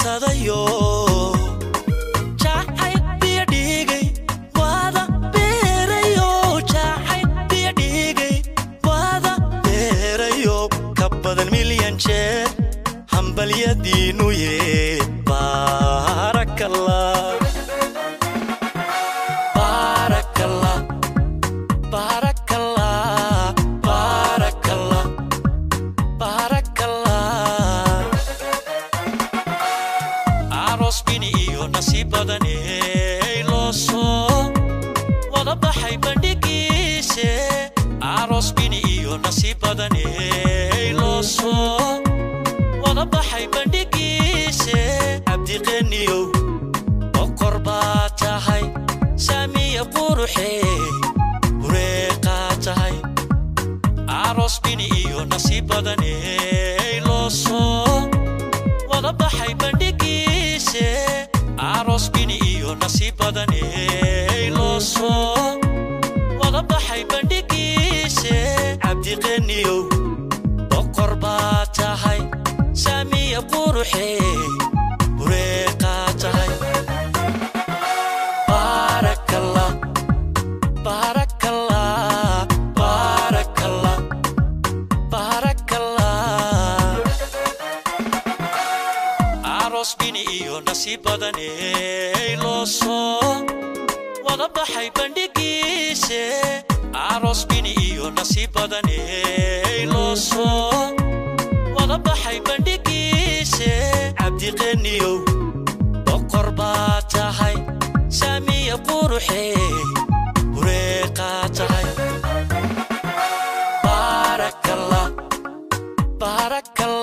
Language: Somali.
sadayo jacay biyadhigay wada beerayo jacay biyadhigay wada beerayo ka badan milyan jeer hambalyadiinu yee barakallah barakallah barakallah barakallah barakallah aros bini iyo nasiib badanay loo soo wada baxay bandhigiise aros bini iyo nasiib badanay loo soo wada baxay bandhigiise abdi qaniyow boqor baa tahay saamiya quruxee hureeqaa tahay aros bini iyo nasiib badanay loo soo wada baxay bandhigiise aros bini iyo nasiib badanay loo soo wada baxay bandhigiise abdi qaniyow boqor baa tahay saamiya quruxee hureeqaa tahay barakallah barakallah barakallah barakallah aros bini iyo nasiib badanay loo soo wada baxay bandhigiise aros bini iyo nasiib badanay loo soo wada baxay bandhigiise abdi qaniyow boqor baa tahay saamiya quruxee hureeqaa tahay barakallah barakallah